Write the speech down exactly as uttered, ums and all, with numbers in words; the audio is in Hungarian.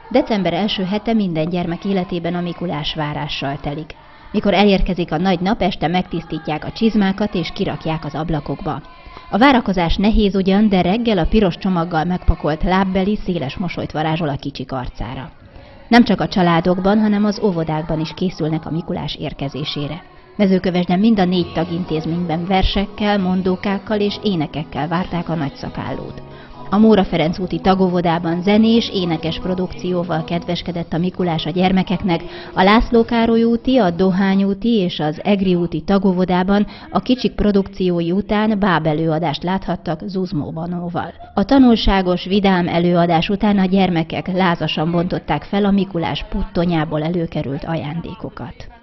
December első hete minden gyermek életében a Mikulás várással telik. Mikor elérkezik a nagy nap, este megtisztítják a csizmákat és kirakják az ablakokba. A várakozás nehéz ugyan, de reggel a piros csomaggal megpakolt lábbeli széles mosolyt varázsol a kicsik arcára. Nem csak a családokban, hanem az óvodákban is készülnek a Mikulás érkezésére. Mezőkövesden mind a négy tagintézményben versekkel, mondókákkal és énekekkel várták a nagyszakállót. A Móra Ferenc úti tagóvodában zenés, énekes produkcióval kedveskedett a Mikulás a gyermekeknek, a László Károly úti, a Dohány úti és az Egri úti tagóvodában a kicsik produkciói után bábelőadást láthattak Zuzmó Banóval. A tanulságos, vidám előadás után a gyermekek lázasan bontották fel a Mikulás puttonyából előkerült ajándékokat.